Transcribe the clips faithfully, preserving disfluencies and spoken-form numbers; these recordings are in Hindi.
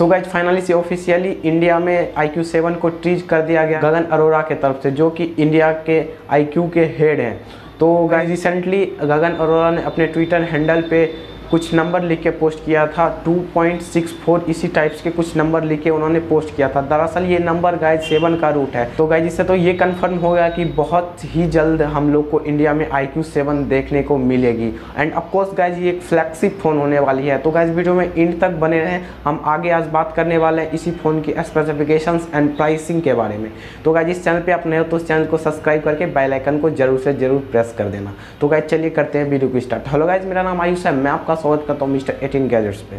सो गाइज फाइनली से ऑफिशियली इंडिया में आई क्यू सेवन को ट्रीज कर दिया गया गगन अरोड़ा के तरफ से, जो कि इंडिया के आई क्यू के हेड हैं। तो गाइज रिसेंटली गगन अरोड़ा ने अपने ट्विटर हैंडल पे कुछ नंबर लिख के पोस्ट किया था, टू पॉइंट सिक्स फोर इसी टाइप्स के कुछ नंबर लिख के उन्होंने पोस्ट किया था। दरअसल ये नंबर गाइज सेवन का रूट है। तो गाइज इससे तो ये कंफर्म हो गया कि बहुत ही जल्द हम लोग को इंडिया में आई क्यू सेवन देखने को मिलेगी। एंड ऑफकोर्स गाइज ये एक फ्लैगशिप फ़ोन होने वाली है। तो गाइज वीडियो में इंड तक बने रहें, हम आगे आज बात करने वाले हैं इसी फ़ोन की स्पेसिफिकेशंस एंड प्राइसिंग के बारे में। तो गाइज इस चैनल पर आप नए हो तो इस चैनल को सब्सक्राइब करके बेल आइकन को जरूर से जरूर प्रेस कर देना। तो गाइज चलिए करते हैं वीडियो को स्टार्ट। हेलो गाइज, मेरा नाम आयुष है, मैं आपका स्वागत करता हूँ मिस्टर एटीन गैजेट्स पे।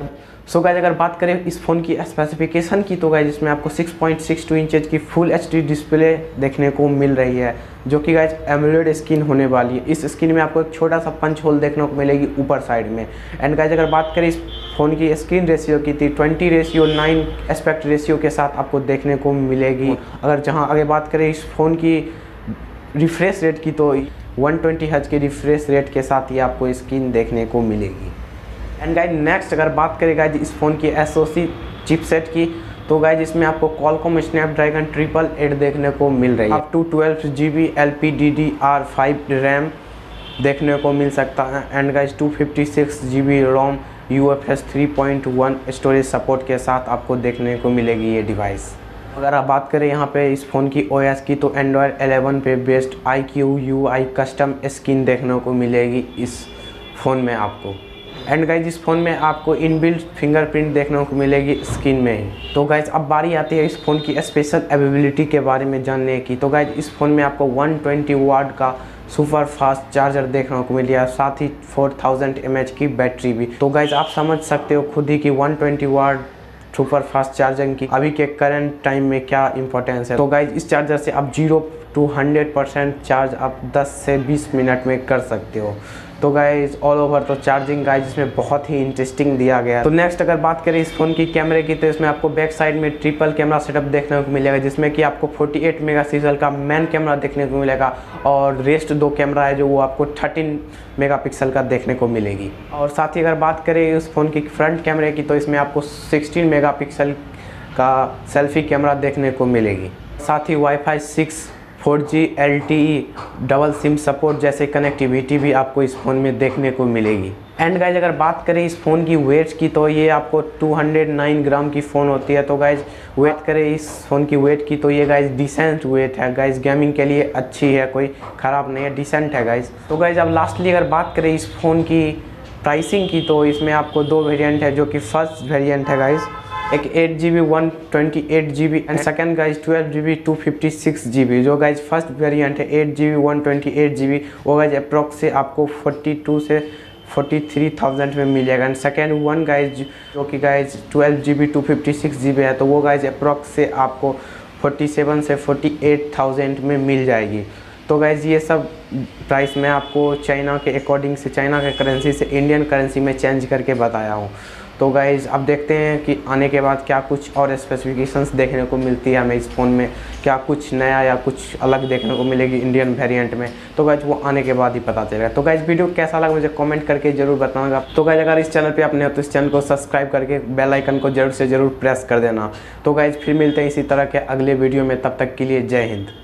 सो गाइज अगर बात करें इस फ़ोन की स्पेसिफिकेशन की, तो गाइज इसमें आपको six point six two inches की फुल एचडी डिस्प्ले देखने को मिल रही है, जो कि गाइज एमोलेड स्क्रीन होने वाली है। इस स्क्रीन में आपको एक छोटा सा पंच होल देखने को मिलेगी ऊपर साइड में। एंड गाइज अगर बात करें इस फ़ोन की स्क्रीन रेशियो की, थी twenty ratio nine aspect ratio के साथ आपको देखने को मिलेगी। अगर जहाँ आगे बात करें इस फ़ोन की रिफ्रेश रेट की, तो वन ट्वेंटी हर्ट्ज के रिफ्रेश रेट के साथ ही आपको स्क्रीन देखने को मिलेगी। एंड गाइज नेक्स्ट अगर बात करें गाइज इस फ़ोन की एसओसी चिपसेट की, तो गाइज इसमें आपको क्वालकॉम स्नैपड्रैगन ट्रिपल एट देखने को मिल रही है। Up to twelve G B L P D D R five RAM देखने को मिल सकता है। And guys two fifty six G B ROM U F S three point one storage support के साथ आपको देखने को मिलेगी ये डिवाइस। अगर आप बात करें यहाँ पे इस फ़ोन की ओएस की, तो एंड्रॉयड इलेवन पे based I Q U I custom screen देखने को मिलेगी इस फ़ोन में आपको। एंड गाइज इस फ़ोन में आपको इनबिल्ट फिंगरप्रिंट देखने को मिलेगी स्क्रीन में ही। तो गाइज अब बारी आती है इस फ़ोन की स्पेशल अवेलेबिलिटी के बारे में जानने की। तो गाइज इस फ़ोन में आपको वन ट्वेंटी वाट का सुपर फास्ट चार्जर देखने को मिल रहा है, साथ ही फोर थाउजेंड एम एच की बैटरी भी। तो गाइज आप समझ सकते हो खुद ही कि one twenty watt super fast charging की अभी के करंट टाइम में क्या इंपॉर्टेंस है। तो गाइज इस चार्जर से आप zero to hundred percent charge आप दस से बीस मिनट में कर सकते हो। तो गाइज ऑल ओवर तो चार्जिंग गाइज इसमें बहुत ही इंटरेस्टिंग दिया गया है। तो नेक्स्ट अगर बात करें इस फ़ोन की कैमरे की, तो इसमें आपको बैक साइड में ट्रिपल कैमरा सेटअप देखने को मिलेगा, जिसमें कि आपको फोर्टी एट मेगापिक्सल का मेन कैमरा देखने को मिलेगा और रेस्ट दो कैमरा है जो वो आपको थर्टीन मेगापिक्सल का देखने को मिलेगी। और साथ ही अगर बात करें इस फ़ोन की फ्रंट कैमरे की, तो इसमें आपको सिक्सटीन मेगापिक्सल का सेल्फी कैमरा देखने को मिलेगी। साथ ही WiFi six four G L T E double SIM support जैसे कनेक्टिविटी भी आपको इस फ़ोन में देखने को मिलेगी। एंड गाइज अगर बात करें इस फ़ोन की वेट की, तो ये आपको टू हंड्रेड नाइन ग्राम की फ़ोन होती है। तो गाइज वेट करें इस फ़ोन की वेट की, तो ये गाइज डिसेंट वेट है गाइज, गेमिंग के लिए अच्छी है, कोई ख़राब नहीं है, डिसेंट है गाइज। तो गाइज अब लास्टली अगर बात करें इस फ़ोन की प्राइसिंग की, तो इसमें आपको दो वेरिएंट है, जो कि फर्स्ट वेरिएंट है गाइज एक eight G B one twenty eight G B and second guys twelve G B two fifty six G B. जो गाइज फर्स्ट वेरिएंट है eight G B one twenty eight G B, वो गाइज अप्रॉक्स से आपको फोर्टी टू से फोर्टी थ्री थाउजेंड में मिल जाएगा। एंड सेकेंड वन गाइज जो कि guys twelve G B two fifty six G B है, तो वो गाइज अप्रॉक्स से आपको फोर्टी सेवन से फोर्टी एट थाउजेंड में मिल जाएगी। तो गाइज ये सब प्राइस मैं आपको चाइना के अकॉर्डिंग से, चाइना के करेंसी से इंडियन करेंसी में चेंज करके बताया हूँ। तो गाइज़ अब देखते हैं कि आने के बाद क्या कुछ और स्पेसिफिकेशंस देखने को मिलती है हमें इस फ़ोन में, क्या कुछ नया या कुछ अलग देखने को मिलेगी इंडियन वेरिएंट में। तो गाइज़ वो आने के बाद ही पता चलेगा। तो गाइज़ वीडियो कैसा लगा मुझे कमेंट करके जरूर बताऊंगा। तो गाइज़ अगर इस चैनल पे आपने हो तो इस चैनल को सब्सक्राइब करके बेल आइकन को जरूर से जरूर प्रेस कर देना। तो गाइज़ फिर मिलते हैं इसी तरह के अगले वीडियो में, तब तक के लिए जय हिंद।